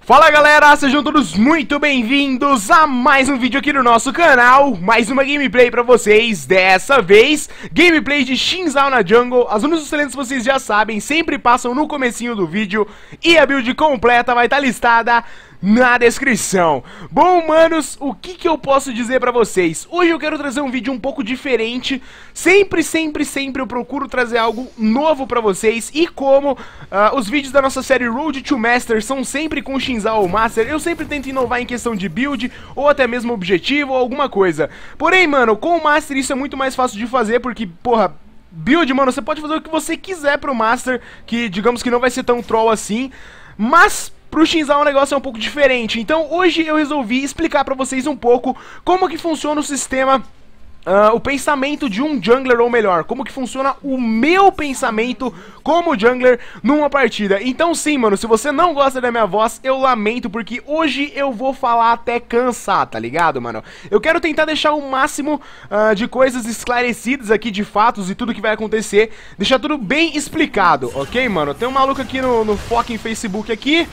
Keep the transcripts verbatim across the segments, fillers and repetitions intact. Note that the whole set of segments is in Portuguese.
Fala galera, sejam todos muito bem-vindos a mais um vídeo aqui no nosso canal. Mais uma gameplay pra vocês, dessa vez gameplay de Xin Zhao na Jungle. As únicas excelentes vocês já sabem, sempre passam no comecinho do vídeo. E a build completa vai estar listada na descrição. Bom, manos, o que que eu posso dizer pra vocês? Hoje eu quero trazer um vídeo um pouco diferente. Sempre, sempre, sempre eu procuro trazer algo novo pra vocês. E como uh, os vídeos da nossa série Road to Master são sempre com Xin Zhao ou Master, eu sempre tento inovar em questão de build, ou até mesmo objetivo, ou alguma coisa. Porém, mano, com o Master isso é muito mais fácil de fazer, porque, porra, build, mano, você pode fazer o que você quiser pro Master, que digamos que não vai ser tão troll assim. Mas pro Xin Zhao o negócio é um pouco diferente. Então hoje eu resolvi explicar pra vocês um pouco como que funciona o sistema, uh, o pensamento de um jungler, ou melhor, como que funciona o meu pensamento como jungler numa partida. Então sim, mano, se você não gosta da minha voz, eu lamento, porque hoje eu vou falar até cansar, tá ligado, mano? Eu quero tentar deixar o máximo uh, de coisas esclarecidas aqui, de fatos e tudo que vai acontecer, deixar tudo bem explicado, ok, mano? Tem um maluco aqui no, no fucking Facebook aqui.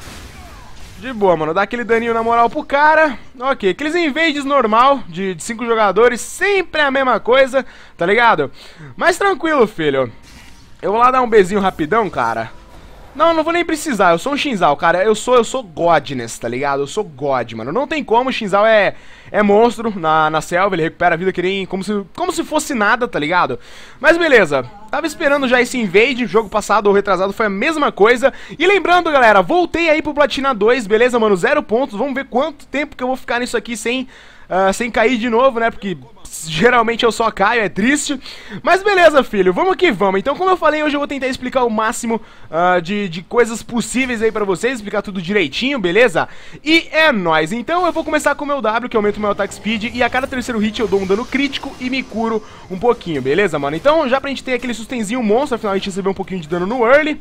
De boa, mano, dá aquele daninho na moral pro cara. Ok, aqueles invades normal de cinco jogadores, sempre a mesma coisa, tá ligado? Mas tranquilo, filho. Eu vou lá dar um beijinho rapidão, cara. Não, não vou nem precisar, eu sou um Xin Zhao, cara. Eu sou, eu sou Godness, tá ligado? Eu sou God, mano. Não tem como, o Xin Zhao é, é monstro na, na selva, ele recupera a vida que nem, como, se, como se fosse nada, tá ligado? Mas beleza, tava esperando já esse invade, jogo passado ou retrasado foi a mesma coisa. E lembrando, galera, voltei aí pro Platina dois, beleza, mano? Zero pontos, vamos ver quanto tempo que eu vou ficar nisso aqui sem... Uh, sem cair de novo, né, porque geralmente eu só caio, é triste. Mas beleza, filho, vamos que vamos. Então, como eu falei, hoje eu vou tentar explicar o máximo uh, de, de coisas possíveis aí pra vocês, explicar tudo direitinho, beleza? E é nóis. Então eu vou começar com o meu W, que aumenta o meu attack speed, e a cada terceiro hit eu dou um dano crítico e me curo um pouquinho, beleza, mano? Então, já pra gente ter aquele sustenzinho monstro, afinal a gente recebeu um pouquinho de dano no early,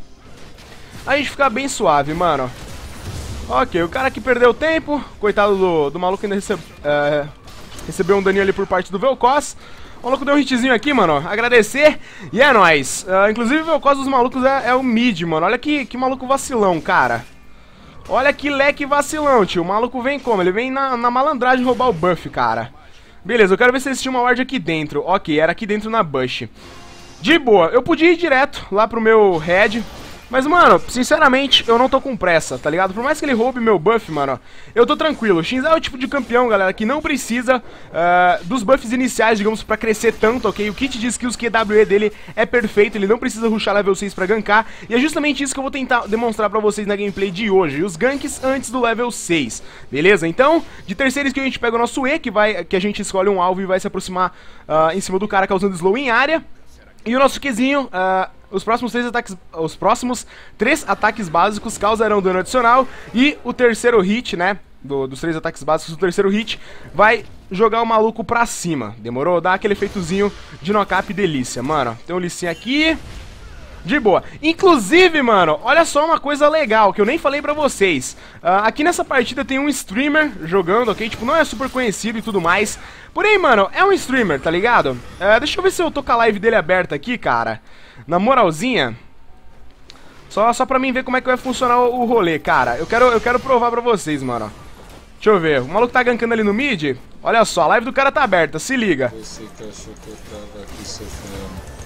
a gente fica bem suave, mano. Ok, o cara que perdeu tempo, coitado do, do maluco, ainda recebe, uh, recebeu um daninho ali por parte do Vel'Koz. O maluco deu um hitzinho aqui, mano, agradecer, e é nóis. Uh, inclusive o Vel'Koz dos malucos é, é o mid, mano, olha que, que maluco vacilão, cara. Olha que leque vacilão, tio, o maluco vem como? Ele vem na, na malandragem roubar o buff, cara. Beleza, eu quero ver se eles tinham uma ward aqui dentro. Ok, era aqui dentro na bush. De boa, eu podia ir direto lá pro meu head, mas, mano, sinceramente, eu não tô com pressa, tá ligado? Por mais que ele roube meu buff, mano, eu tô tranquilo. O Xin Zhao é o tipo de campeão, galera, que não precisa uh, dos buffs iniciais, digamos, pra crescer tanto, ok? O kit diz que os Q W E dele é perfeito, ele não precisa rushar level seis pra gankar. E é justamente isso que eu vou tentar demonstrar pra vocês na gameplay de hoje, os ganks antes do level seis, beleza? Então, de terceira skill a gente pega o nosso E, que, vai, que a gente escolhe um alvo e vai se aproximar uh, em cima do cara, causando slow em área. E o nosso Qzinho, uh, os próximos três ataques, os próximos três ataques básicos causarão dano adicional. E o terceiro hit, né, do, dos três ataques básicos, o terceiro hit vai jogar o maluco pra cima. Demorou? Dá aquele efeitozinho de knock-up delícia, mano. Tem um licinho aqui. De boa. Inclusive, mano, olha só uma coisa legal que eu nem falei pra vocês. Uh, aqui nessa partida tem um streamer jogando, ok? Tipo, não é super conhecido e tudo mais. Porém, mano, é um streamer, tá ligado? Uh, deixa eu ver se eu tô com a live dele aberta aqui, cara. Na moralzinha. Só, só pra mim ver como é que vai funcionar o, o rolê, cara. Eu quero, eu quero provar pra vocês, mano. Deixa eu ver. O maluco tá gankando ali no mid. Olha só, a live do cara tá aberta, se liga. Você que achou que eu tava aqui sofrendo.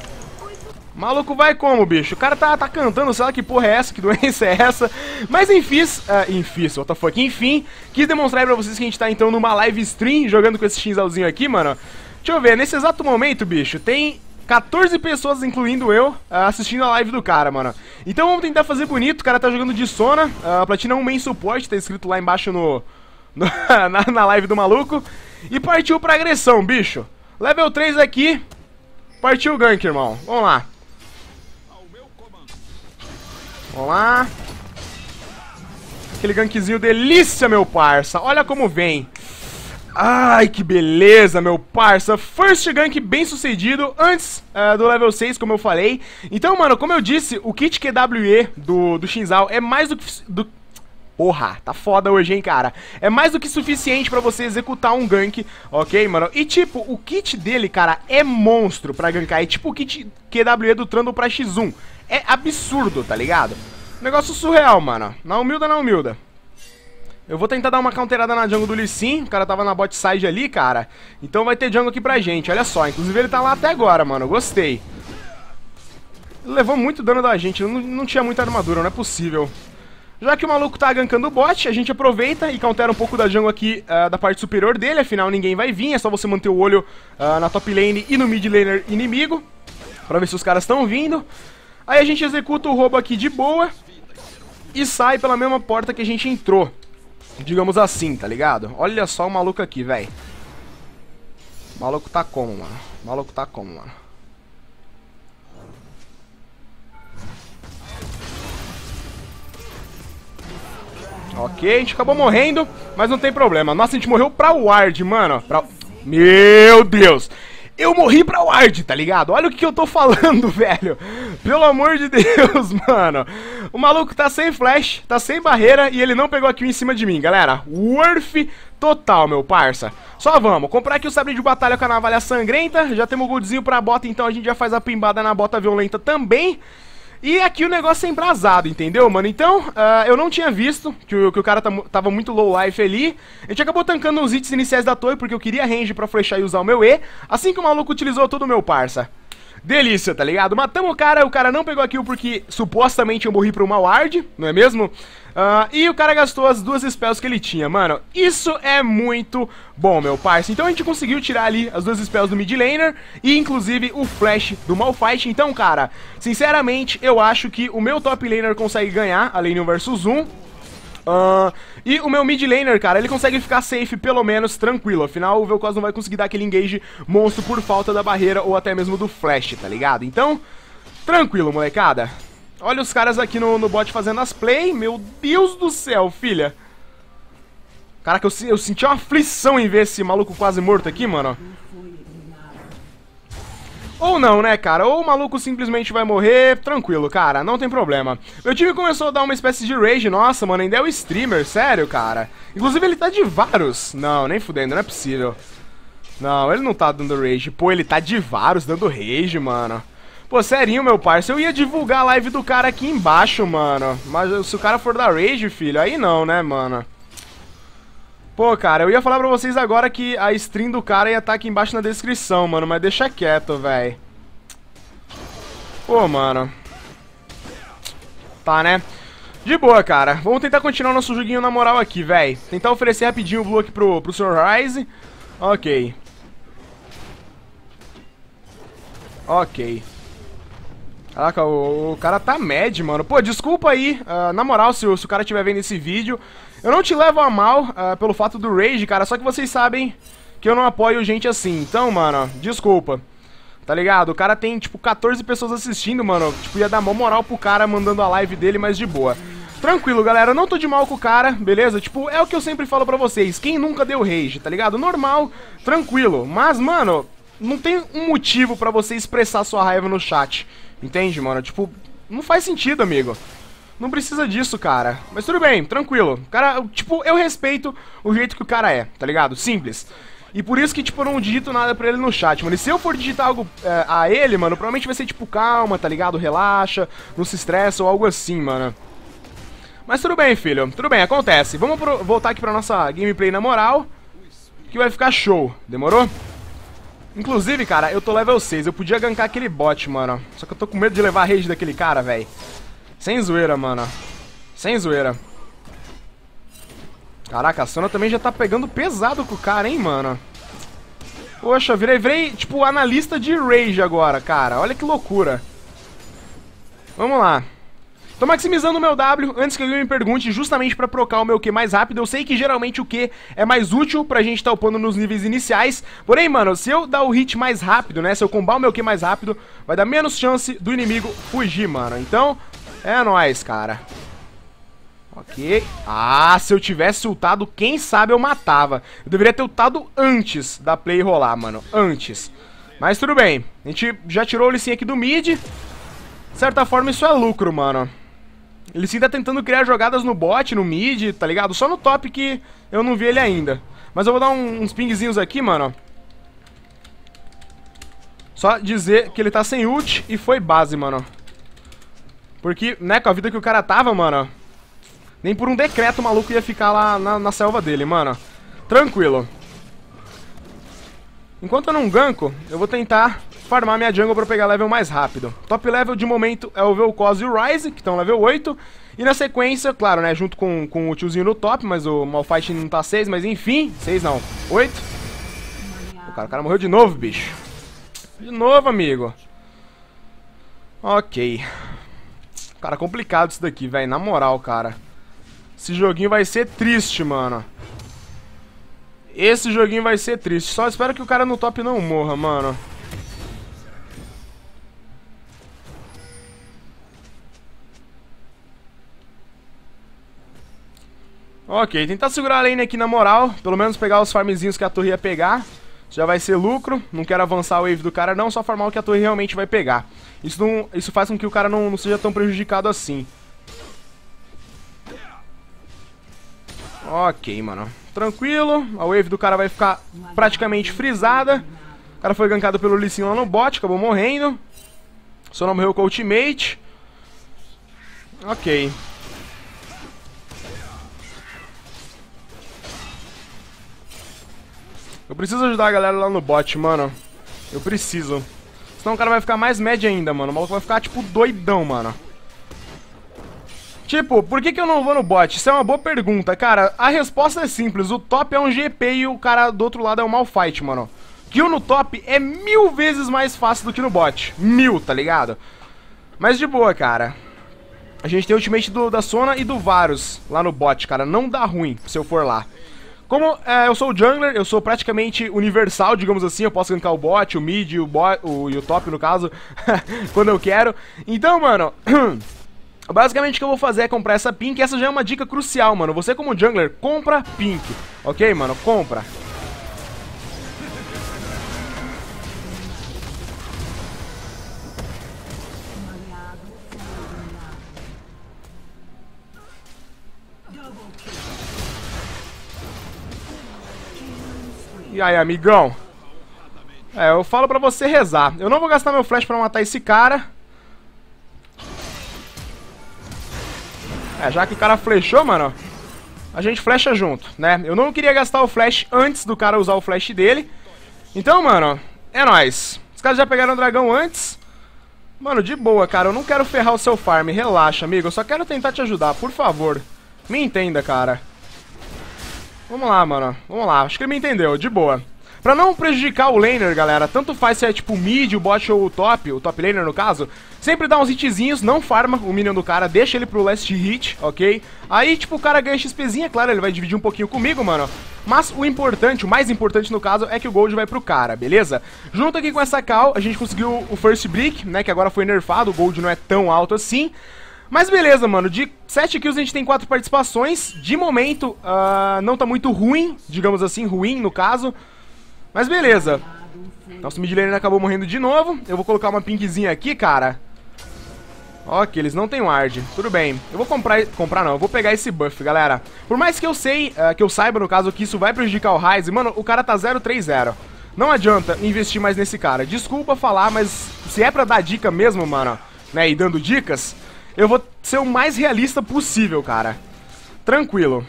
Maluco vai como, bicho? O cara tá, tá cantando, sei lá que porra é essa, que doença é essa. Mas enfim, uh, enfim, what the fuck, enfim, quis demonstrar aí pra vocês que a gente tá então numa live stream, jogando com esse Xin Zhaozinho aqui, mano. Deixa eu ver, nesse exato momento, bicho, tem quatorze pessoas, incluindo eu, uh, assistindo a live do cara, mano. Então vamos tentar fazer bonito, o cara tá jogando de Sona, uh, Platina um Main Support, tá escrito lá embaixo no, no na, na live do maluco. E partiu pra agressão, bicho. Level três aqui, partiu o gank, irmão, vamos lá. Vamos lá. Aquele gankzinho delícia, meu parça. Olha como vem. Ai, que beleza, meu parça. First gank bem sucedido antes uh, do level seis, como eu falei. Então, mano, como eu disse, o kit Q W E do, do Xin Zhao é mais do que... Do... Porra, tá foda hoje, hein, cara. É mais do que suficiente pra você executar um gank, ok, mano? E, tipo, o kit dele, cara, é monstro pra gankar. É tipo o kit Q W E do Trundle pra X um. É absurdo, tá ligado? Negócio surreal, mano. Na humilda, na humilda. Eu vou tentar dar uma counterada na jungle do Lee Sin. O cara tava na bot side ali, cara. Então vai ter jungle aqui pra gente, olha só. Inclusive ele tá lá até agora, mano. Gostei. Ele levou muito dano da gente. Não, não tinha muita armadura, não é possível. Já que o maluco tá gankando o bot, a gente aproveita e countera um pouco da jungle aqui uh, da parte superior dele. Afinal, ninguém vai vir. É só você manter o olho uh, na top lane e no mid laner inimigo, pra ver se os caras estão vindo. Aí a gente executa o roubo aqui de boa e sai pela mesma porta que a gente entrou, digamos assim, tá ligado? Olha só o maluco aqui, velho. O maluco tá como, mano? O maluco tá como, mano? Ok, a gente acabou morrendo, mas não tem problema. Nossa, a gente morreu pra ward, mano. Pra... Meu Deus! Eu morri pra ward, tá ligado? Olha o que, que eu tô falando, velho. Pelo amor de Deus, mano. O maluco tá sem flash, tá sem barreira e ele não pegou aqui em cima de mim, galera. Worth total, meu parça. Só vamos. Comprar aqui o sabre de batalha com a navalha sangrenta. Já temos o goldzinho pra bota, então a gente já faz a pimbada na bota violenta também. E aqui o negócio é embrasado, entendeu, mano? Então, uh, eu não tinha visto que o, que o cara tava muito low life ali. A gente acabou tancando os hits iniciais da torre, porque eu queria range pra flechar e usar o meu E. Assim que o maluco utilizou todo o meu parça. Delícia, tá ligado? Matamos o cara, o cara não pegou a kill porque supostamente eu morri pra uma ward, não é mesmo? Uh, e o cara gastou as duas spells que ele tinha, mano. Isso é muito bom, meu parça. Então a gente conseguiu tirar ali as duas spells do mid laner e inclusive o flash do Malphite. Então, cara, sinceramente, eu acho que o meu top laner consegue ganhar a lane um versus um. Uh, e o meu mid laner, cara, ele consegue ficar safe pelo menos tranquilo. Afinal, o Vel'Koz não vai conseguir dar aquele engage monstro por falta da barreira ou até mesmo do flash, tá ligado? Então, tranquilo, molecada. Olha os caras aqui no, no bot fazendo as play. Meu Deus do céu, filha. Caraca, eu, eu senti uma aflição em ver esse maluco quase morto aqui, mano. Ou não, né, cara? Ou o maluco simplesmente vai morrer, tranquilo, cara, não tem problema. Meu time começou a dar uma espécie de rage, nossa, mano, ainda é o streamer, sério, cara. Inclusive ele tá de Varus. Não, nem fudendo, não é possível. Não, ele não tá dando rage. Pô, ele tá de Varus dando rage, mano. Pô, serinho, meu parceiro, eu ia divulgar a live do cara aqui embaixo, mano. Mas se o cara for dar rage, filho, aí não, né, mano. Pô, cara, eu ia falar pra vocês agora que a stream do cara ia estar aqui embaixo na descrição, mano, mas deixa quieto, velho. Pô, mano. Tá, né? De boa, cara. Vamos tentar continuar o nosso joguinho na moral aqui, velho. Tentar oferecer rapidinho o blue aqui pro, pro senhor Ryze. Ok. Ok. Caraca, o, o cara tá mad, mano. Pô, desculpa aí, uh, na moral, se, se o cara estiver vendo esse vídeo. Eu não te levo a mal uh, pelo fato do rage, cara. Só que vocês sabem que eu não apoio gente assim. Então, mano, desculpa. Tá ligado? O cara tem, tipo, quatorze pessoas assistindo, mano. Tipo, ia dar mó moral pro cara mandando a live dele, mas de boa. Tranquilo, galera. Eu não tô de mal com o cara, beleza? Tipo, é o que eu sempre falo pra vocês. Quem nunca deu rage, tá ligado? Normal, tranquilo. Mas, mano, não tem um motivo pra você expressar sua raiva no chat. Entende, mano? Tipo, não faz sentido, amigo. Não precisa disso, cara. Mas tudo bem, tranquilo. Cara, tipo, eu respeito o jeito que o cara é, tá ligado? Simples. E por isso que, tipo, eu não digito nada pra ele no chat, mano. E se eu for digitar algo é, a ele, mano, provavelmente vai ser, tipo, calma, tá ligado? Relaxa, não se estressa ou algo assim, mano. Mas tudo bem, filho. Tudo bem, acontece. Vamos pro, voltar aqui pra nossa gameplay na moral, que vai ficar show. Demorou? Inclusive, cara, eu tô level seis. Eu podia gankar aquele bot, mano. Só que eu tô com medo de levar a rage daquele cara, velho. Sem zoeira, mano. Sem zoeira. Caraca, a Sona também já tá pegando pesado com o cara, hein, mano. Poxa, virei, virei, tipo, analista de rage agora, cara. Olha que loucura. Vamos lá. Tô maximizando o meu W, antes que alguém me pergunte, justamente pra procar o meu Q mais rápido. Eu sei que geralmente o Q é mais útil pra gente tá upando nos níveis iniciais. Porém, mano, se eu dar o hit mais rápido, né, se eu combar o meu Q mais rápido, vai dar menos chance do inimigo fugir, mano. Então, é nóis, cara. Ok. Ah, se eu tivesse ultado, quem sabe eu matava. Eu deveria ter ultado antes da play rolar, mano. Antes. Mas tudo bem. A gente já tirou o Lee Sin aqui do mid. De certa forma, isso é lucro, mano. Ele sim tá tentando criar jogadas no bot, no mid, tá ligado? Só no top que eu não vi ele ainda. Mas eu vou dar um, uns pingzinhos aqui, mano. Só dizer que ele tá sem ult e foi base, mano. Porque, né, com a vida que o cara tava, mano, nem por um decreto o maluco ia ficar lá na, na selva dele, mano. Tranquilo. Enquanto eu não ganko, eu vou tentar farmar minha jungle pra pegar level mais rápido. Top level de momento é o Vel'Koz e o Ryze, que estão level oito. E na sequência, claro, né, junto com, com o tiozinho no top, mas o Malphite não tá seis, mas enfim, seis não, oito. O cara, o cara morreu de novo, bicho. De novo, amigo. Ok. Cara, complicado isso daqui, velho, na moral, cara. Esse joguinho vai ser triste, mano. Esse joguinho vai ser triste. Só espero que o cara no top não morra, mano. Ok, tentar segurar a lane aqui na moral. Pelo menos pegar os farmzinhos que a torre ia pegar. Já vai ser lucro. Não quero avançar o wave do cara não, só farmar o que a torre realmente vai pegar. Isso, não, isso faz com que o cara não, não seja tão prejudicado assim. Ok, mano. Tranquilo. A wave do cara vai ficar praticamente frisada. O cara foi gankado pelo Lee Sin lá no bot, acabou morrendo. Só não morreu com o ultimate. Ok. Eu preciso ajudar a galera lá no bot, mano. Eu preciso. Senão o cara vai ficar mais médio ainda, mano. O maluco vai ficar, tipo, doidão, mano. Tipo, por que que eu não vou no bot? Isso é uma boa pergunta, cara. A resposta é simples. O top é um G P e o cara do outro lado é um Malphite, mano. Kill no top é mil vezes mais fácil do que no bot. Mil, tá ligado? Mas de boa, cara. A gente tem o ultimate do, da Sona e do Varus lá no bot, cara. Não dá ruim se eu for lá. Como é, eu sou o jungler, eu sou praticamente universal, digamos assim. Eu posso gankar o bot, o mid, o bot, o, e o top, no caso, quando eu quero. Então, mano, basicamente o que eu vou fazer é comprar essa pink. Essa já é uma dica crucial, mano. Você como jungler, compra pink, ok, mano? Compra. E aí, amigão? É, eu falo pra você rezar. Eu não vou gastar meu flash pra matar esse cara. É, já que o cara flechou, mano, a gente flecha junto, né? Eu não queria gastar o flash antes do cara usar o flash dele. Então, mano, é nóis. Os caras já pegaram o dragão antes. Mano, de boa, cara. Eu não quero ferrar o seu farm. Relaxa, amigo. Eu só quero tentar te ajudar, por favor. Me entenda, cara. Vamos lá, mano. Vamos lá. Acho que ele me entendeu. De boa. Pra não prejudicar o laner, galera, tanto faz se é tipo o mid, o bot ou o top, o top laner no caso, sempre dá uns hitzinhos, não farma o minion do cara, deixa ele pro last hit, ok? Aí, tipo, o cara ganha XPzinho, é claro, ele vai dividir um pouquinho comigo, mano. Mas o importante, o mais importante no caso, é que o gold vai pro cara, beleza? Junto aqui com essa call, a gente conseguiu o first brick, né, que agora foi nerfado, o gold não é tão alto assim. Mas beleza, mano, de sete kills a gente tem quatro participações. De momento, uh, não tá muito ruim, digamos assim, ruim no caso. Mas beleza. Nosso mid laner acabou morrendo de novo. Eu vou colocar uma pinkzinha aqui, cara. Ok, eles não têm ward. Tudo bem. Eu vou comprar... Comprar não, eu vou pegar esse buff, galera. Por mais que eu sei, uh, que eu saiba, no caso, que isso vai prejudicar o Ryze, mano, o cara tá zero três zero. Não adianta investir mais nesse cara. Desculpa falar, mas se é pra dar dica mesmo, mano, né, e dando dicas... Eu vou ser o mais realista possível, cara. Tranquilo.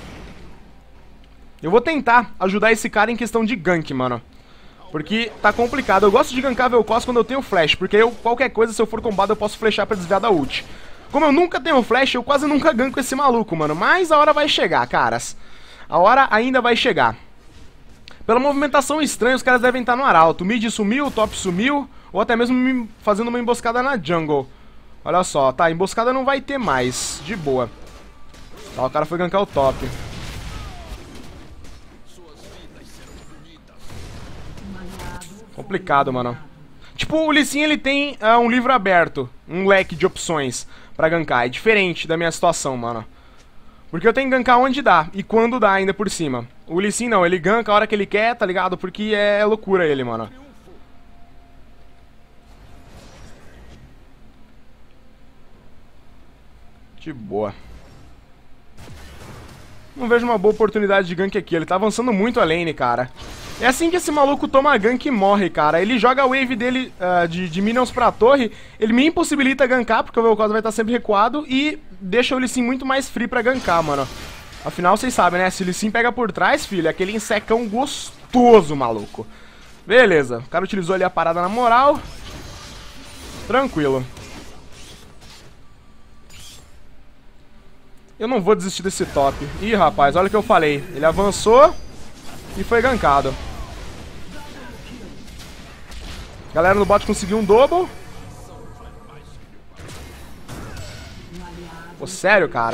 Eu vou tentar ajudar esse cara em questão de gank, mano. Porque tá complicado. Eu gosto de gankar Vel'Koz quando eu tenho flash. Porque eu, qualquer coisa, se eu for combado, eu posso flashar pra desviar da ult. Como eu nunca tenho flash, eu quase nunca ganko esse maluco, mano. Mas a hora vai chegar, caras. A hora ainda vai chegar. Pela movimentação estranha, os caras devem estar no arauto. O mid sumiu, o top sumiu. Ou até mesmo fazendo uma emboscada na jungle. Olha só, tá, emboscada não vai ter mais, de boa. Tá, o cara foi gankar o top. Complicado, mano. Tipo, o Lee Sin, ele tem uh, um livro aberto, um leque de opções pra gankar. É diferente da minha situação, mano. Porque eu tenho que gankar onde dá, e quando dá ainda por cima. O Lee Sin não, ele ganka a hora que ele quer, tá ligado? Porque é loucura ele, mano. De boa. Não vejo uma boa oportunidade de gank aqui. Ele tá avançando muito a lane, cara. É assim que esse maluco toma gank e morre, cara. Ele joga a wave dele uh, de, de minions pra torre. Ele me impossibilita gankar, porque o Vel'Koz vai estar sempre recuado. E deixa o Lee Sin muito mais free pra gankar, mano. Afinal, vocês sabem, né? Se o Lee Sin pega por trás, filho, é aquele insecão gostoso, maluco. Beleza. O cara utilizou ali a parada na moral. Tranquilo. Eu não vou desistir desse top. Ih, rapaz, olha o que eu falei. Ele avançou e foi gankado. Galera no bot conseguiu um double. Pô, sério, cara?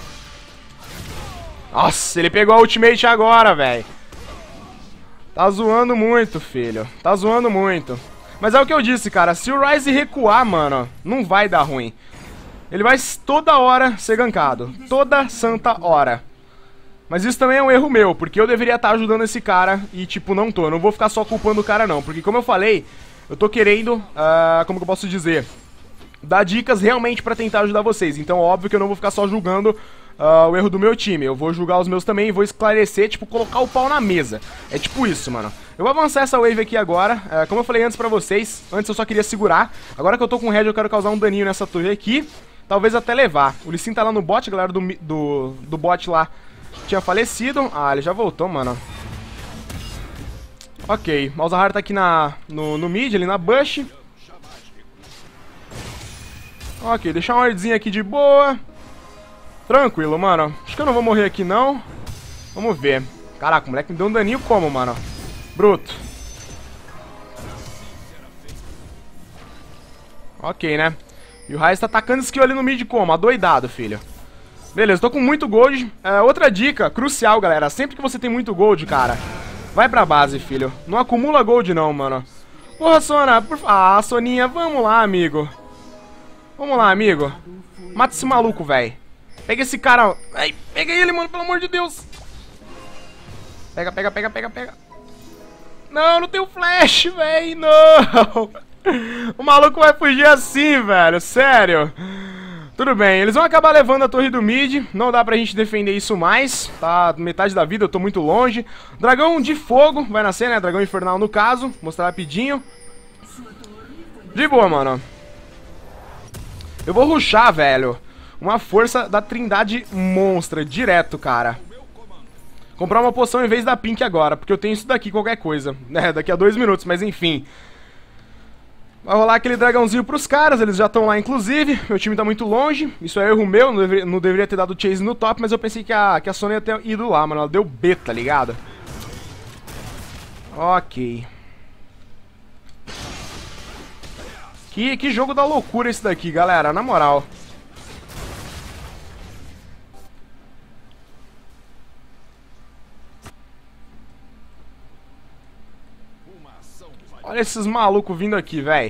Nossa, ele pegou a ultimate agora, velho. Tá zoando muito, filho. Tá zoando muito. Mas é o que eu disse, cara. Se o Ryze recuar, mano, não vai dar ruim. Ele vai toda hora ser gankado. Toda santa hora. Mas isso também é um erro meu, porque eu deveria estar ajudando esse cara e, tipo, não tô. Eu não vou ficar só culpando o cara, não. Porque, como eu falei, eu tô querendo, uh, como que eu posso dizer, dar dicas realmente pra tentar ajudar vocês. Então, óbvio que eu não vou ficar só julgando uh, o erro do meu time. Eu vou julgar os meus também e vou esclarecer, tipo, colocar o pau na mesa. É tipo isso, mano. Eu vou avançar essa wave aqui agora. Uh, como eu falei antes pra vocês, antes eu só queria segurar. Agora que eu tô com o red, eu quero causar um daninho nessa torre aqui. Talvez até levar. O Lee Sin tá lá no bot, a galera do, do, do bot lá tinha falecido. Ah, ele já voltou, mano. Ok, Malzahar tá aqui na, no, no mid, ali na bush. Ok, deixar uma wardzinha aqui de boa. Tranquilo, mano. Acho que eu não vou morrer aqui, não. Vamos ver. Caraca, o moleque me deu um daninho como, mano? Bruto. Ok, né? E o Ryze tá atacando skill ali no mid como? Adoidado, filho. Beleza, tô com muito gold. É, outra dica crucial, galera. Sempre que você tem muito gold, cara, vai pra base, filho. Não acumula gold não, mano. Porra, Sona, por... Ah, Soninha, vamos lá, amigo. Vamos lá, amigo. Mata esse maluco, velho. Pega esse cara. Ai, pega ele, mano, pelo amor de Deus. Pega, pega, pega, pega, pega. Não, não tem o flash, velho. Não. O maluco vai fugir assim, velho. Sério. Tudo bem, eles vão acabar levando a torre do mid. Não dá pra gente defender isso mais. Tá metade da vida, eu tô muito longe. Dragão de fogo vai nascer, né? Dragão infernal no caso. Mostrar rapidinho. De boa, mano. Eu vou rushar, velho. Uma força da trindade monstra. Direto, cara. Comprar uma poção em vez da pink agora. Porque eu tenho isso daqui, qualquer coisa. É, daqui a dois minutos, mas enfim. Vai rolar aquele dragãozinho pros caras, eles já estão lá inclusive. Meu time tá muito longe, isso é erro meu, não deveria, não deveria ter dado chase no top. Mas eu pensei que a, que a Sony ia ter ido lá, mano, ela deu B, tá ligado? Ok. Que, que jogo da loucura esse daqui, galera, na moral. Olha esses malucos vindo aqui, velho.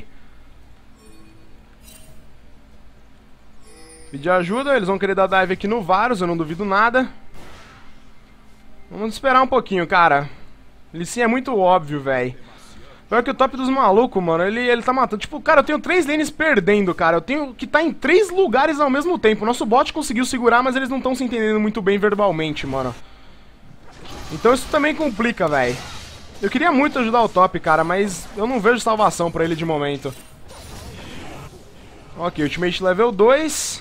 Pedir ajuda, eles vão querer dar dive aqui no Varus, eu não duvido nada. Vamos esperar um pouquinho, cara. Lee Sin é muito óbvio, velho. Pior que o top dos malucos, mano, ele, ele tá matando. Tipo, cara, eu tenho três lanes perdendo, cara. Eu tenho que tá em três lugares ao mesmo tempo. Nosso bot conseguiu segurar, mas eles não estão se entendendo muito bem verbalmente, mano. Então isso também complica, velho. Eu queria muito ajudar o top, cara, mas eu não vejo salvação pra ele de momento. Ok, ultimate level dois.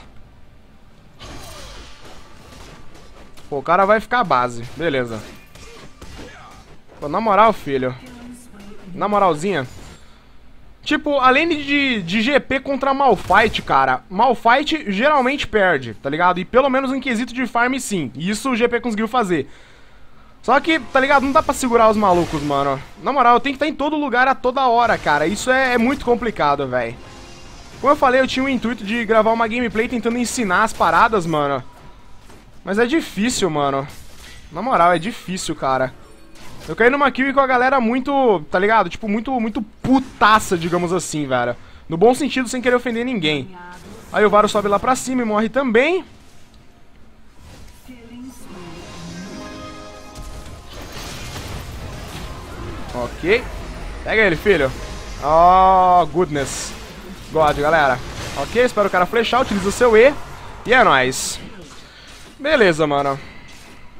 Pô, o cara vai ficar base. Beleza. Pô, na moral, filho. Na moralzinha. Tipo, além de, de G P contra Malphite, cara, Malphite geralmente perde, tá ligado? E pelo menos em quesito de farm, sim. E isso o G P conseguiu fazer. Só que, tá ligado? Não dá pra segurar os malucos, mano. Na moral, eu tenho que estar em todo lugar a toda hora, cara. Isso é, é muito complicado, velho. Como eu falei, eu tinha o intuito de gravar uma gameplay tentando ensinar as paradas, mano. Mas é difícil, mano. Na moral, é difícil, cara. Eu caí numa kill com a galera muito, tá ligado? Tipo, muito, muito putaça, digamos assim, velho. No bom sentido, sem querer ofender ninguém. Aí o Varus sobe lá pra cima e morre também. Ok. Pega ele, filho. Oh, goodness. God, galera. Ok, espero o cara flechar, utiliza o seu E. E é nóis. Beleza, mano.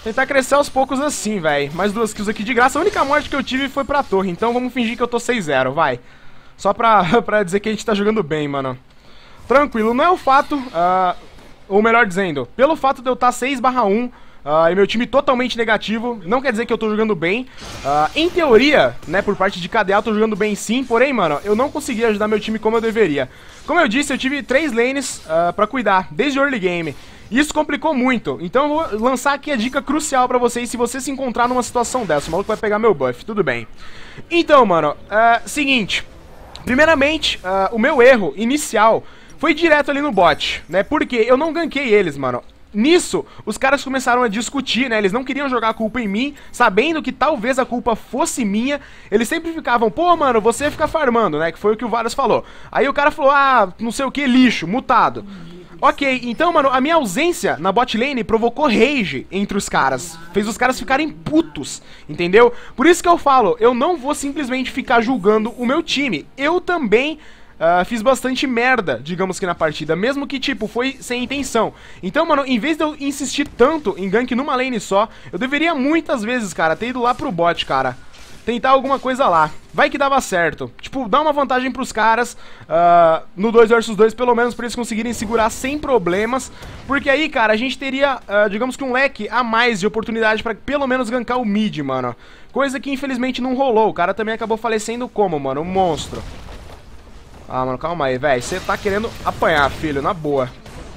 Tentar crescer aos poucos assim, velho. Mais duas kills aqui de graça. A única morte que eu tive foi pra torre. Então vamos fingir que eu tô seis zero, vai. Só pra, pra dizer que a gente tá jogando bem, mano. Tranquilo, não é o fato... Uh, ou melhor dizendo, pelo fato de eu estar seis barra um uh, e meu time totalmente negativo, não quer dizer que eu tô jogando bem. Uh, em teoria, né, por parte de K D A eu tô jogando bem sim. Porém, mano, eu não consegui ajudar meu time como eu deveria. Como eu disse, eu tive três lanes uh, pra cuidar, desde o early game. Isso complicou muito, então eu vou lançar aqui a dica crucial pra vocês se você se encontrar numa situação dessa. O maluco vai pegar meu buff, tudo bem. Então, mano, uh, seguinte. Primeiramente, uh, o meu erro inicial foi direto ali no bot, né? Porque eu não ganquei eles, mano. Nisso, os caras começaram a discutir, né? Eles não queriam jogar a culpa em mim, sabendo que talvez a culpa fosse minha. Eles sempre ficavam, pô, mano, você fica farmando, né? Que foi o que o Varus falou. Aí o cara falou, ah, não sei o que, lixo, mutado. Ok, então, mano, a minha ausência na bot lane provocou rage entre os caras. Fez os caras ficarem putos, entendeu? Por isso que eu falo, eu não vou simplesmente ficar julgando o meu time. Eu também uh, fiz bastante merda, digamos que na partida, mesmo que, tipo, foi sem intenção. Então, mano, em vez de eu insistir tanto em gank numa lane só, eu deveria muitas vezes, cara, ter ido lá pro bot, cara. Tentar alguma coisa lá. Vai que dava certo. Tipo, dar uma vantagem pros caras uh, no dois versus dois, pelo menos pra eles conseguirem segurar sem problemas. Porque aí, cara, a gente teria, uh, digamos que um leque a mais de oportunidade pra pelo menos gankar o mid, mano. Coisa que infelizmente não rolou. O cara também acabou falecendo como, mano? Um monstro. Ah, mano, calma aí, velho. Você tá querendo apanhar, filho, na boa.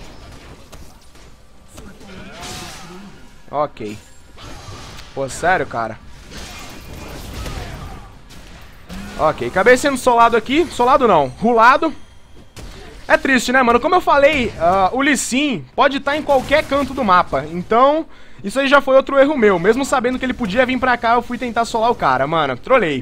Ok. Pô, sério, cara? Ok, acabei sendo solado aqui. Solado não, rulado. É triste, né, mano? Como eu falei, uh, o Lee Sin pode estar em qualquer canto do mapa. Então, isso aí já foi outro erro meu. Mesmo sabendo que ele podia vir pra cá, eu fui tentar solar o cara, mano. Trolei.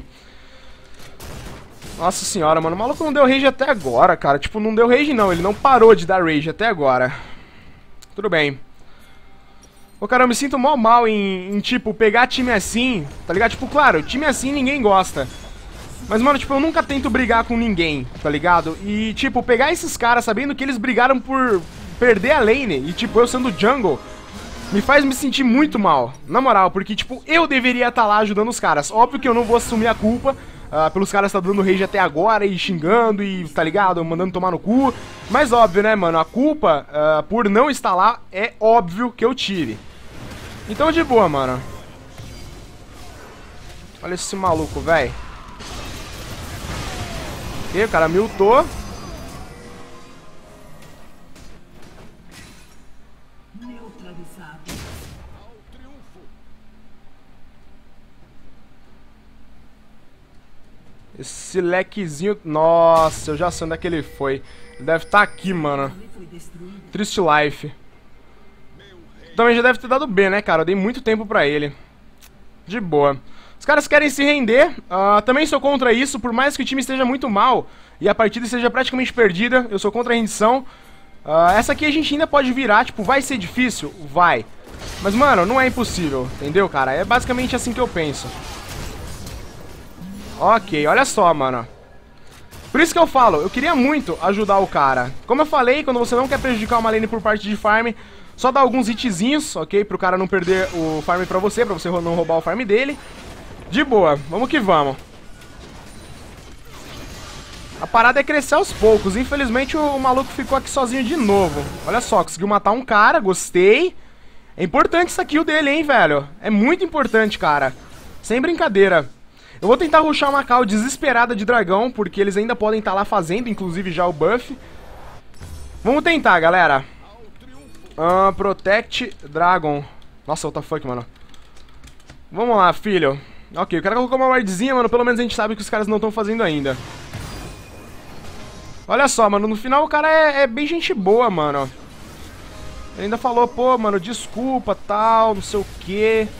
Nossa senhora, mano. O maluco não deu rage até agora, cara. Tipo, não deu rage não. Ele não parou de dar rage até agora. Tudo bem. Ô, cara, eu me sinto mal mal em, em, tipo, pegar time assim, tá ligado? Tipo, claro, time assim ninguém gosta. Mas, mano, tipo, eu nunca tento brigar com ninguém, tá ligado? E, tipo, pegar esses caras sabendo que eles brigaram por perder a lane e, tipo, eu sendo jungle, me faz me sentir muito mal. Na moral, porque, tipo, eu deveria estar lá ajudando os caras. Óbvio que eu não vou assumir a culpa uh, pelos caras estar dando rage até agora e xingando e, tá ligado? Mandando tomar no cu. Mas, óbvio, né, mano? A culpa uh, por não estar lá é óbvio que eu tive. Então, de boa, mano. Olha esse maluco, velho. Ok, o cara miltou. Esse lequezinho... Nossa, eu já sei onde é que ele foi. Ele deve estar aqui, mano. Triste life. Também já deve ter dado B, né, cara? Eu dei muito tempo pra ele. De boa. Os caras querem se render, uh, também sou contra isso, por mais que o time esteja muito mal e a partida esteja praticamente perdida, eu sou contra a rendição. Uh, essa aqui a gente ainda pode virar, tipo, vai ser difícil? Vai. Mas, mano, não é impossível, entendeu, cara? É basicamente assim que eu penso. Ok, olha só, mano. Por isso que eu falo, eu queria muito ajudar o cara. Como eu falei, quando você não quer prejudicar uma lane por parte de farm, só dá alguns hitzinhos, ok? Pro cara não perder o farm pra você, pra você não roubar o farm dele. De boa, vamos que vamos. A parada é crescer aos poucos. Infelizmente o, o maluco ficou aqui sozinho de novo. Olha só, conseguiu matar um cara, gostei. É importante essa kill dele, hein, velho. É muito importante, cara. Sem brincadeira. Eu vou tentar rushar uma call desesperada de dragão, porque eles ainda podem estar lá fazendo, inclusive já o buff. Vamos tentar, galera. uh, Protect Dragon. Nossa, what the fuck, mano. Vamos lá, filho. Ok, o cara colocou uma wardzinha, mano. Pelo menos a gente sabe que os caras não estão fazendo ainda. Olha só, mano. No final o cara é, é bem gente boa, mano. Ele ainda falou, pô, mano, desculpa, tal, não sei o quê.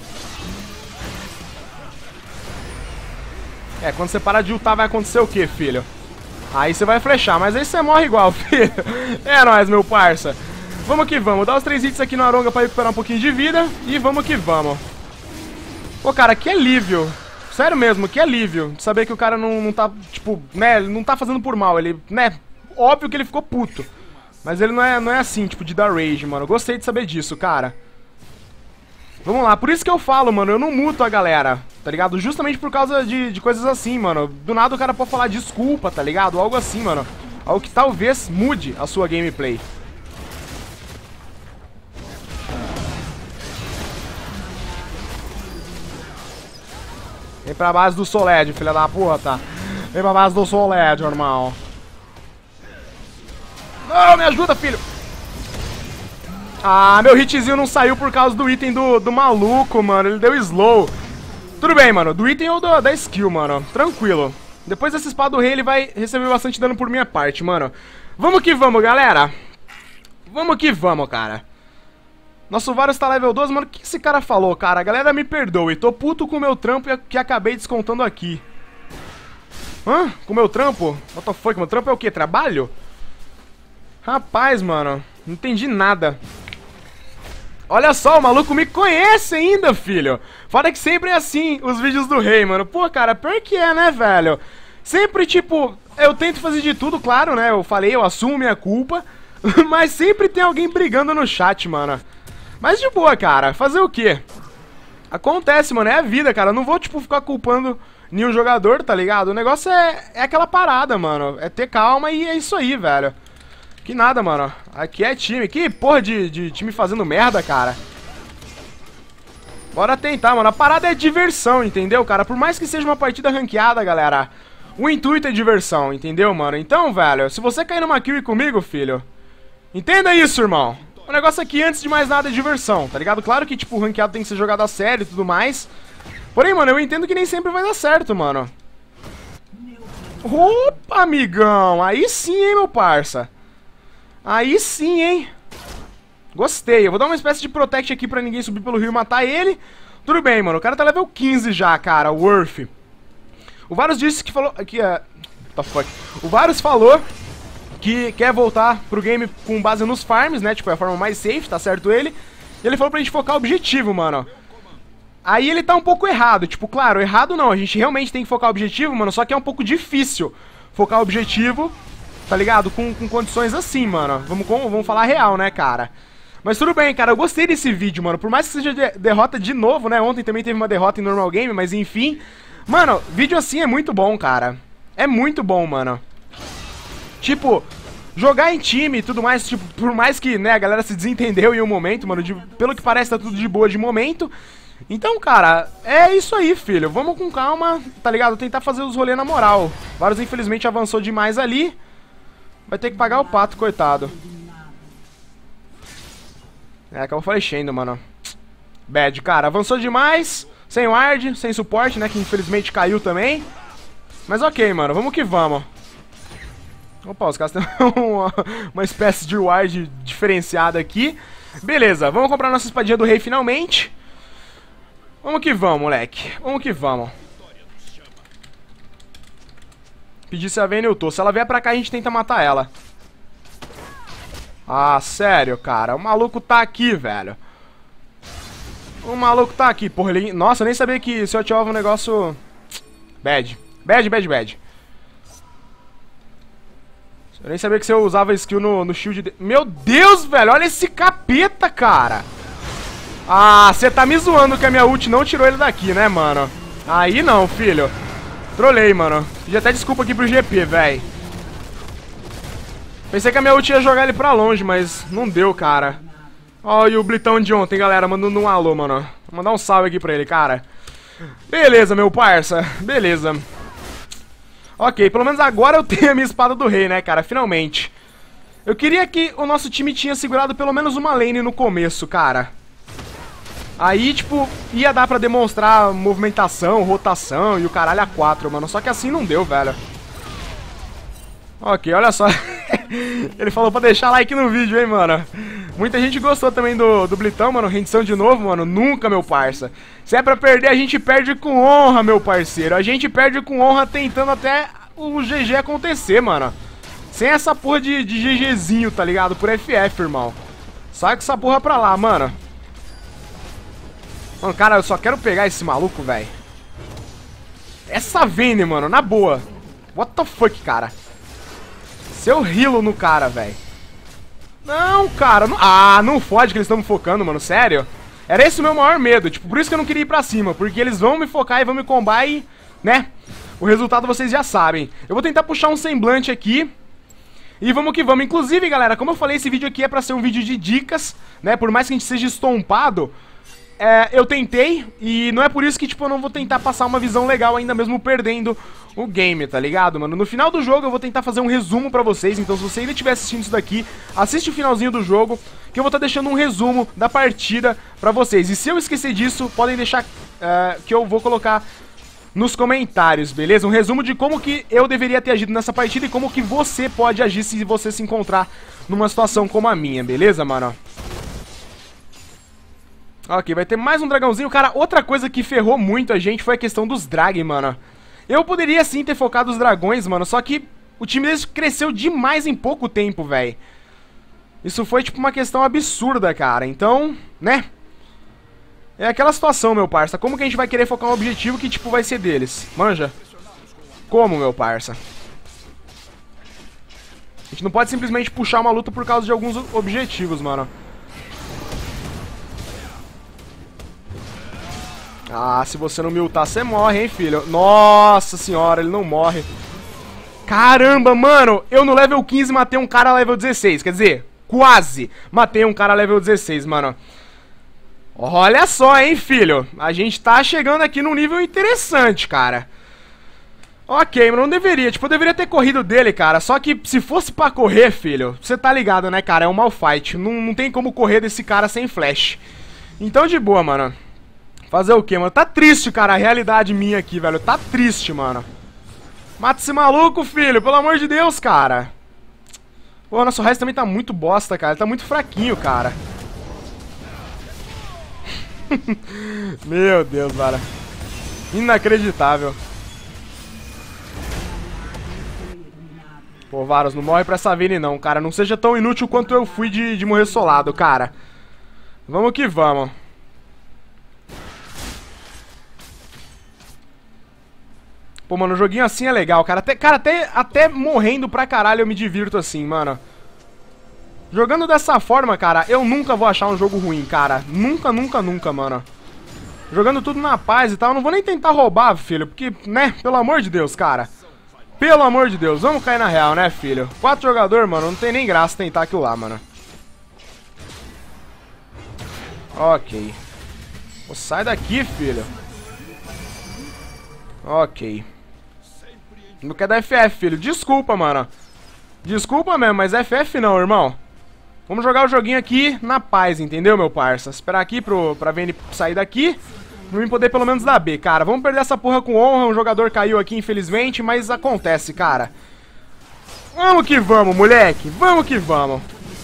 É, quando você parar de ultar vai acontecer o quê, filho? Aí você vai flechar, mas aí você morre igual, filho. É nóis, meu parça. Vamos que vamos. Dá os três hits aqui no Aronga pra recuperar um pouquinho de vida. E vamos que vamos. Pô, cara, que alívio. Sério mesmo, que alívio. Saber que o cara não, não tá, tipo, né, ele não tá fazendo por mal. Ele, né, óbvio que ele ficou puto. Mas ele não é, não é assim, tipo, de dar rage, mano. Eu gostei de saber disso, cara. Vamos lá, por isso que eu falo, mano, eu não muto a galera, tá ligado? Justamente por causa de, de coisas assim, mano. Do nada o cara pode falar desculpa, tá ligado? Algo assim, mano. Algo que talvez mude a sua gameplay. Vem pra base do Soled, filha da puta. Vem pra base do Soled, irmão. Não, me ajuda, filho. Ah, meu hitzinho não saiu por causa do item do, do maluco, mano. Ele deu slow. Tudo bem, mano. Do item ou do, da skill, mano. Tranquilo. Depois dessa espada do rei, ele vai receber bastante dano por minha parte, mano. Vamos que vamos, galera. Vamos que vamos, cara. Nosso Varus tá level doze, mano. O que esse cara falou, cara? A galera me perdoe. Tô puto com o meu trampo que acabei descontando aqui. Hã? Com o meu trampo? What the fuck? Meu trampo é o quê? Trabalho? Rapaz, mano. Não entendi nada. Olha só, o maluco me conhece ainda, filho. Fora que sempre é assim, os vídeos do rei, mano. Pô, cara, pior que é, né, velho? Sempre, tipo, eu tento fazer de tudo, claro, né? Eu falei, eu assumo minha culpa. Mas sempre tem alguém brigando no chat, mano. Mas de boa, cara. Fazer o quê? Acontece, mano. É a vida, cara. Eu não vou, tipo, ficar culpando nenhum jogador, tá ligado? O negócio é, é aquela parada, mano. É ter calma e é isso aí, velho. Que nada, mano. Aqui é time. Que porra de, de time fazendo merda, cara. Bora tentar, mano. A parada é diversão, entendeu, cara? Por mais que seja uma partida ranqueada, galera, o intuito é diversão, entendeu, mano? Então, velho, se você cair numa kill comigo, filho, entenda isso, irmão. O negócio aqui, antes de mais nada, é diversão, tá ligado? Claro que, tipo, o ranqueado tem que ser jogado a sério e tudo mais. Porém, mano, eu entendo que nem sempre vai dar certo, mano. Opa, amigão. Aí sim, hein, meu parça. Aí sim, hein. Gostei. Eu vou dar uma espécie de protect aqui pra ninguém subir pelo rio e matar ele. Tudo bem, mano. O cara tá level quinze já, cara. Worth. O Varus disse que falou... Que, uh... What the fuck? O Varus falou que quer voltar pro game com base nos farms, né? Tipo, é a forma mais safe, tá certo ele? E ele falou pra gente focar o objetivo, mano. Aí ele tá um pouco errado. Tipo, claro, errado não. A gente realmente tem que focar o objetivo, mano. Só que é um pouco difícil focar o objetivo... Tá ligado? Com, com condições assim, mano. Vamos, com, vamos falar real, né, cara? Mas tudo bem, cara. Eu gostei desse vídeo, mano. Por mais que seja de derrota de novo, né? Ontem também teve uma derrota em normal game, mas enfim. Mano, vídeo assim é muito bom, cara. É muito bom, mano. Tipo, jogar em time e tudo mais, tipo, por mais que, né, a galera se desentendeu em um momento, mano. De, pelo que parece, tá tudo de boa de momento. Então, cara, é isso aí, filho. Vamos com calma, tá ligado? Tentar fazer os rolês na moral. Varus, infelizmente, avançou demais ali. Vai ter que pagar o pato, coitado. É, acabou falecendo, mano. Bad, cara. Avançou demais. Sem ward, sem suporte, né? Que infelizmente caiu também. Mas ok, mano. Vamos que vamos. Opa, os caras têm uma, uma espécie de ward diferenciada aqui. Beleza, vamos comprar nossa espadinha do rei finalmente. Vamos que vamos, moleque. Vamos que vamos. Pedir se a Vayne ultou. Se ela vier pra cá, a gente tenta matar ela. Ah, sério, cara. O maluco tá aqui, velho. O maluco tá aqui. Porra, ele... Nossa, eu nem sabia que se eu ativava um negócio... Bad. Bad, bad, bad. Eu nem sabia que se eu usava skill no, no shield... De... Meu Deus, velho. Olha esse capeta, cara. Ah, você tá me zoando que a minha ult não tirou ele daqui, né, mano? Aí não, filho. Trolei, mano. Pedi até desculpa aqui pro G P, velho. Pensei que a minha ult ia jogar ele pra longe, mas não deu, cara. Ó, oh, e o Blitão de ontem, galera, mandando um alô, mano. Vou mandar um salve aqui pra ele, cara. Beleza, meu parça. Beleza. Ok, pelo menos agora eu tenho a minha espada do rei, né, cara? Finalmente. Eu queria que o nosso time tinha segurado pelo menos uma lane no começo, cara. Aí, tipo, ia dar pra demonstrar movimentação, rotação e o caralho a quatro, mano. Só que assim não deu, velho. Ok, olha só. Ele falou pra deixar like no vídeo, hein, mano. Muita gente gostou também do, do Blitão, mano. Rendição de novo, mano. Nunca, meu parça. Se é pra perder, a gente perde com honra, meu parceiro. A gente perde com honra tentando até o G G acontecer, mano. Sem essa porra de, de GGzinho, tá ligado? Por F F, irmão. Sai com essa porra pra lá, mano. Mano, cara, eu só quero pegar esse maluco, velho. Essa Vayne, mano, na boa. What the fuck, cara? Seu healo no cara, velho. Não, cara. Não... Ah, não fode que eles estão me focando, mano. Sério? Era esse o meu maior medo, tipo, por isso que eu não queria ir pra cima, porque eles vão me focar e vão me combar e, né, o resultado vocês já sabem. Eu vou tentar puxar um semblante aqui. E vamos que vamos. Inclusive, galera, como eu falei, esse vídeo aqui é pra ser um vídeo de dicas, né? Por mais que a gente seja estompado, é, eu tentei. E não é por isso que, tipo, eu não vou tentar passar uma visão legal ainda mesmo perdendo o game, tá ligado, mano? No final do jogo eu vou tentar fazer um resumo pra vocês. Então, se você ainda estiver assistindo isso daqui, assiste o finalzinho do jogo, que eu vou estar deixando um resumo da partida pra vocês. E se eu esquecer disso, podem deixar uh, que eu vou colocar nos comentários, beleza? Um resumo de como que eu deveria ter agido nessa partida e como que você pode agir se você se encontrar numa situação como a minha, beleza, mano? Ok, vai ter mais um dragãozinho. Cara, outra coisa que ferrou muito a gente foi a questão dos drag, mano. Eu poderia sim ter focado os dragões, mano, só que o time deles cresceu demais em pouco tempo, velho. Isso foi, tipo, uma questão absurda, cara. Então, né? É aquela situação, meu parça. Como que a gente vai querer focar um objetivo que, tipo, vai ser deles? Manja? Como, meu parça? A gente não pode simplesmente puxar uma luta por causa de alguns objetivos, mano. Ah, se você não me ultar, você morre, hein, filho? Nossa senhora, ele não morre. Caramba, mano. Eu no level quinze matei um cara level dezesseis. Quer dizer, quase matei um cara level dezesseis, mano. Olha só, hein, filho. A gente tá chegando aqui num nível interessante, cara. Ok, mas não deveria. Tipo, eu deveria ter corrido dele, cara. Só que se fosse pra correr, filho, você tá ligado, né, cara? É um malfight. Não, não tem como correr desse cara sem flash. Então, de boa, mano. Fazer o quê, mano? Tá triste, cara, a realidade minha aqui, velho. Tá triste, mano. Mata esse maluco, filho. Pelo amor de Deus, cara. Pô, nosso Raiz também tá muito bosta, cara. Ele tá muito fraquinho, cara. Meu Deus, cara. Inacreditável. Pô, Varus, não morre pra essa Vayne não, cara. Não seja tão inútil quanto eu fui de, de morrer solado, cara. Vamos que vamos. Pô, mano, um joguinho assim é legal, cara. Até, cara, até, até morrendo pra caralho eu me divirto assim, mano. Jogando dessa forma, cara, eu nunca vou achar um jogo ruim, cara. Nunca, nunca, nunca, mano. Jogando tudo na paz e tal. Eu não vou nem tentar roubar, filho. Porque, né, pelo amor de Deus, cara. Pelo amor de Deus, vamos cair na real, né, filho? Quatro jogadores, mano, não tem nem graça tentar aquilo lá, mano. Ok. Pô, sai daqui, filho. Ok. Não quer dar F F, filho. Desculpa, mano. Desculpa mesmo, mas F F não, irmão. Vamos jogar o joguinho aqui na paz, entendeu, meu parça? Esperar aqui pro, pra Vayne sair daqui. Pra mim poder pelo menos dar B, cara. Vamos perder essa porra com honra. Um jogador caiu aqui, infelizmente, mas acontece, cara. Vamos que vamos, moleque. Vamos que vamos.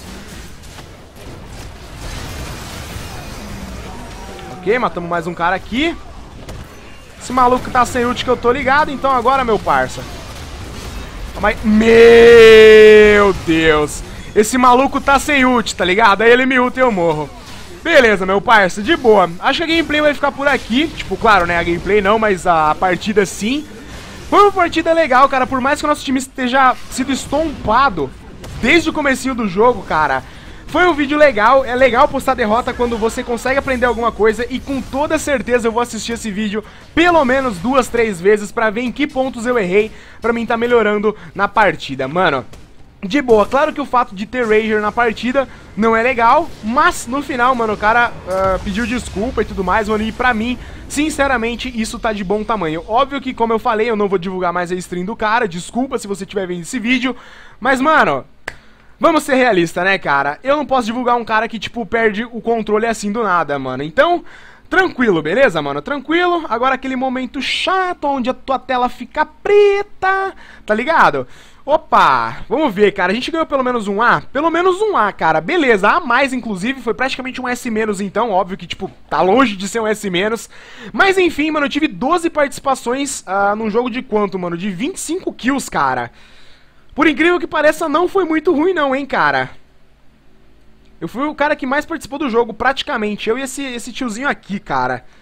Ok, matamos mais um cara aqui. Esse maluco tá sem ult que eu tô ligado. Então agora, meu parça. Mas... Meu Deus. Esse maluco tá sem ult, tá ligado? Aí ele me ulta e eu morro. Beleza, meu parça, de boa. Acho que a gameplay vai ficar por aqui. Tipo, claro, né, a gameplay não, mas a partida sim. Foi uma partida legal, cara. Por mais que o nosso time esteja sido estompado desde o comecinho do jogo, cara, foi um vídeo legal. É legal postar derrota quando você consegue aprender alguma coisa. E com toda certeza eu vou assistir esse vídeo pelo menos duas, três vezes pra ver em que pontos eu errei, pra mim tá melhorando na partida, mano. De boa, claro que o fato de ter Rager na partida não é legal, mas no final, mano, o cara uh, pediu desculpa e tudo mais, mano, e pra mim, sinceramente, isso tá de bom tamanho. Óbvio que, como eu falei, eu não vou divulgar mais a stream do cara, desculpa se você estiver vendo esse vídeo, mas, mano, vamos ser realistas, né, cara? Eu não posso divulgar um cara que, tipo, perde o controle assim do nada, mano, então... Tranquilo, beleza, mano? Tranquilo. Agora aquele momento chato onde a tua tela fica preta, tá ligado? Opa, vamos ver, cara. A gente ganhou pelo menos um A? Pelo menos um A, cara. Beleza, A mais, inclusive. Foi praticamente um S menos, então. Óbvio que, tipo, tá longe de ser um S menos. Mas, enfim, mano, eu tive doze participações uh, num jogo de quanto, mano? De vinte e cinco kills, cara. Por incrível que pareça, não foi muito ruim, não, hein, cara. Eu fui o cara que mais participou do jogo, praticamente. Eu e esse, esse tiozinho aqui, cara.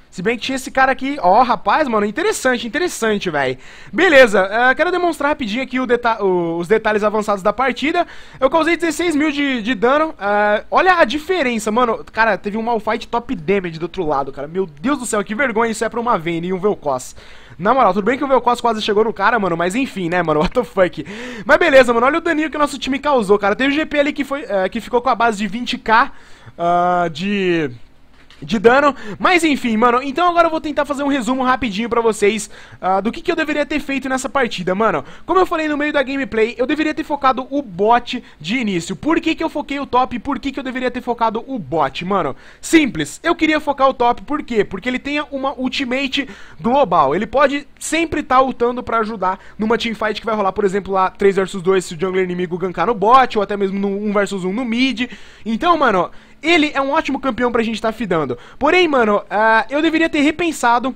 Se bem que tinha esse cara aqui, ó, rapaz, mano, interessante, interessante, velho. Beleza, uh, quero demonstrar rapidinho aqui o deta o, os detalhes avançados da partida. Eu causei dezesseis mil de, de dano, uh, olha a diferença, mano. Cara, teve um Malphite top damage do outro lado, cara. Meu Deus do céu, que vergonha isso é pra uma Vayne e um Vel'Koz. Na moral, tudo bem que o Vel'Koz quase chegou no cara, mano, mas enfim, né, mano, what the fuck. Mas beleza, mano, olha o daninho que o nosso time causou, cara. Teve um G P ali que, foi, uh, que ficou com a base de vinte k uh, de... de dano, mas enfim, mano. Então agora eu vou tentar fazer um resumo rapidinho pra vocês uh, do que, que eu deveria ter feito nessa partida, mano. Como eu falei no meio da gameplay, eu deveria ter focado o bot de início. Por que que eu foquei o top? Por que que eu deveria ter focado o bot, mano? Simples, eu queria focar o top, por quê? Porque ele tem uma ultimate global. Ele pode sempre estar tá ultando pra ajudar numa teamfight que vai rolar, por exemplo, lá três versus dois se o jungler inimigo gankar no bot, ou até mesmo no um versus um no mid. Então, mano, ele é um ótimo campeão pra gente estar tá fidando. Porém, mano, uh, eu deveria ter repensado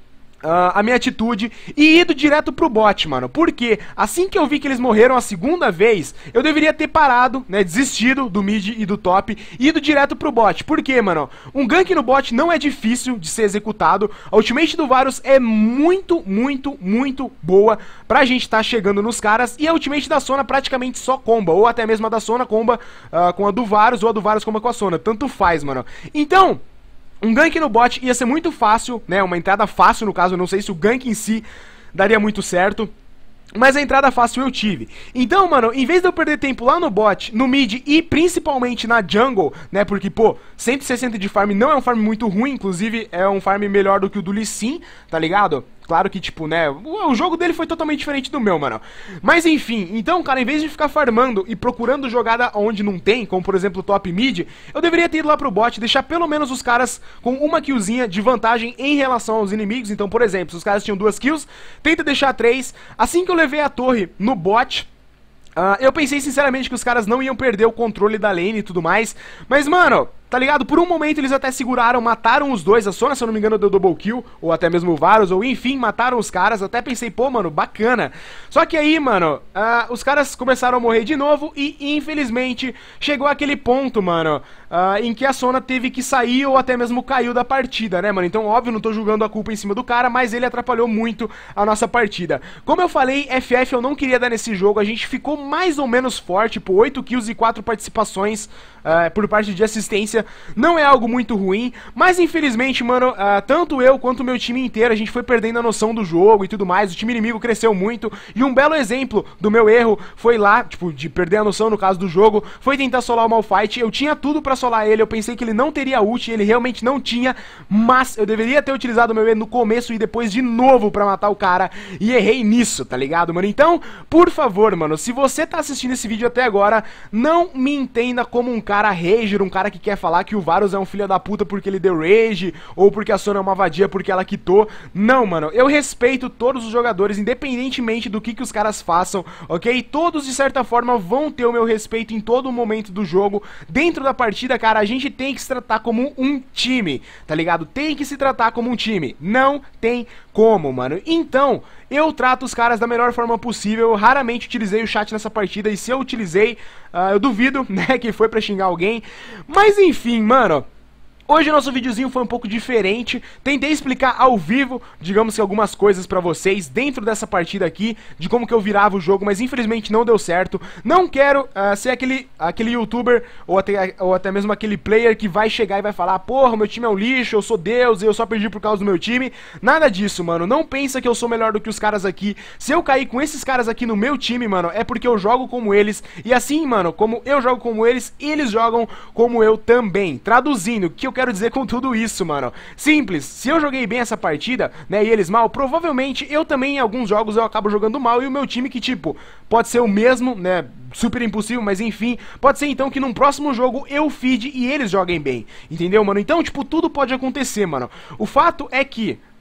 Uh, a minha atitude e ido direto pro bot, mano. Porque assim que eu vi que eles morreram a segunda vez, eu deveria ter parado, né, desistido do mid e do top e ido direto pro bot. Por quê, mano? Um gank no bot não é difícil de ser executado. A ultimate do Varus é muito, muito, muito boa pra gente tá chegando nos caras. E a ultimate da Sona praticamente só comba, ou até mesmo a da Sona comba uh, com a do Varus, ou a do Varus comba com a Sona. Tanto faz, mano. Então... um gank no bot ia ser muito fácil, né, uma entrada fácil no caso, eu não sei se o gank em si daria muito certo, mas a entrada fácil eu tive. Então, mano, em vez de eu perder tempo lá no bot, no mid e principalmente na jungle, né, porque, pô, cento e sessenta de farm não é um farm muito ruim, inclusive é um farm melhor do que o do Lee Sin, tá ligado? Claro que, tipo, né, o jogo dele foi totalmente diferente do meu, mano. Mas, enfim, então, cara, em vez de ficar farmando e procurando jogada onde não tem, como, por exemplo, top mid, eu deveria ter ido lá pro bot, deixar pelo menos os caras com uma killzinha de vantagem em relação aos inimigos. Então, por exemplo, se os caras tinham duas kills, tenta deixar três. Assim que eu levei a torre no bot... Uh, eu pensei sinceramente que os caras não iam perder o controle da lane e tudo mais. Mas, mano, tá ligado? Por um momento eles até seguraram, mataram os dois. A Sona, se eu não me engano, deu double kill, ou até mesmo o Varus, ou enfim, mataram os caras. Até pensei, pô, mano, bacana. Só que aí, mano, uh, os caras começaram a morrer de novo. E, infelizmente, chegou aquele ponto, mano, uh, em que a Sona teve que sair ou até mesmo caiu da partida, né, mano? Então, óbvio, não tô julgando a culpa em cima do cara, mas ele atrapalhou muito a nossa partida. Como eu falei, F F eu não queria dar nesse jogo. A gente ficou mais ou menos forte, tipo, oito kills e quatro participações uh, por parte de assistência. Não é algo muito ruim, mas infelizmente, mano, uh, tanto eu quanto o meu time inteiro, a gente foi perdendo a noção do jogo e tudo mais. O time inimigo cresceu muito, e um belo exemplo do meu erro foi lá, tipo, de perder a noção no caso do jogo, foi tentar solar o Malphite. Eu tinha tudo pra solar ele, eu pensei que ele não teria ult, ele realmente não tinha, mas eu deveria ter utilizado o meu E no começo e depois de novo pra matar o cara, e errei nisso, tá ligado, mano? Então, por favor, mano, se você tá assistindo esse vídeo até agora, não me entenda como um cara rager, um cara que quer falar que o Varus é um filho da puta porque ele deu rage, ou porque a Sona é uma vadia porque ela quitou. Não, mano, eu respeito todos os jogadores, independentemente do que que os caras façam, ok? Todos, de certa forma, vão ter o meu respeito em todo momento do jogo. Dentro da partida, cara, a gente tem que se tratar como um time, tá ligado? Tem que se tratar como um time, não tem como, mano. Então, eu trato os caras da melhor forma possível. Eu raramente utilizei o chat nessa partida, e se eu utilizei, uh, eu duvido, né, que foi pra xingar alguém. Mas enfim, mano, hoje o nosso videozinho foi um pouco diferente. Tentei explicar ao vivo, digamos que algumas coisas pra vocês dentro dessa partida aqui, de como que eu virava o jogo, mas infelizmente não deu certo. Não quero uh, ser aquele, aquele youtuber ou até, ou até mesmo aquele player que vai chegar e vai falar: porra, meu time é um lixo, eu sou Deus e eu só perdi por causa do meu time. Nada disso, mano. Não pensa que eu sou melhor do que os caras aqui. Se eu cair com esses caras aqui no meu time, mano, é porque eu jogo como eles. E assim, mano, como eu jogo como eles, eles jogam como eu também. Traduzindo, o que eu quero dizer com tudo isso, mano? Simples, se eu joguei bem essa partida, né, e eles mal, provavelmente eu também em alguns jogos eu acabo jogando mal, e o meu time que, tipo, pode ser o mesmo, né, super impossível, mas enfim, pode ser então que num próximo jogo eu feed e eles joguem bem, entendeu, mano? Então, tipo, tudo pode acontecer, mano. O fato é que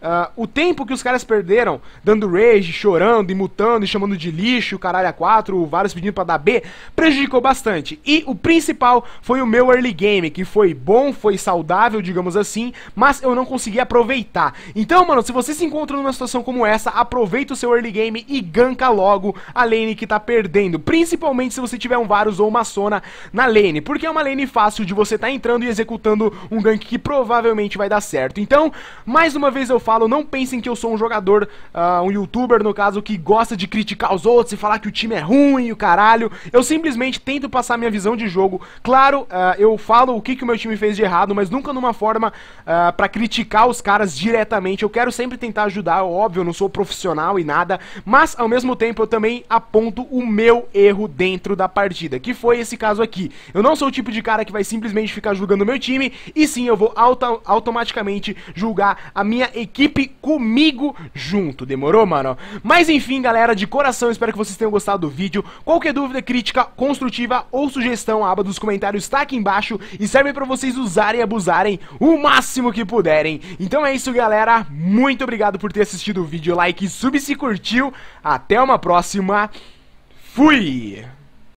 Uh, o tempo que os caras perderam dando rage, chorando e mutando e chamando de lixo, caralho a quatro, vários pedindo pra dar B, prejudicou bastante. E o principal foi o meu early game, que foi bom, foi saudável, digamos assim, mas eu não consegui aproveitar. Então, mano, se você se encontra numa situação como essa, aproveita o seu early game e ganka logo a lane que tá perdendo, principalmente se você tiver um Varus ou uma Sona na lane, porque é uma lane fácil de você tá entrando e executando um gank que provavelmente vai dar certo. Então, mais uma vez eu falo, não pensem que eu sou um jogador, uh, um youtuber no caso, que gosta de criticar os outros e falar que o time é ruim e o caralho. Eu simplesmente tento passar minha visão de jogo. Claro, uh, eu falo o que, que o meu time fez de errado, mas nunca numa forma uh, pra criticar os caras diretamente. Eu quero sempre tentar ajudar, óbvio, eu não sou profissional e nada, mas ao mesmo tempo eu também aponto o meu erro dentro da partida, que foi esse caso aqui. Eu não sou o tipo de cara que vai simplesmente ficar julgando o meu time, e sim, eu vou auto automaticamente julgar a minha equipe comigo junto, demorou, mano? Mas enfim, galera, de coração, espero que vocês tenham gostado do vídeo. Qualquer dúvida, crítica, construtiva ou sugestão, a aba dos comentários está aqui embaixo e serve pra vocês usarem e abusarem o máximo que puderem. Então é isso, galera, muito obrigado por ter assistido o vídeo, like e sub se curtiu. Até uma próxima, fui!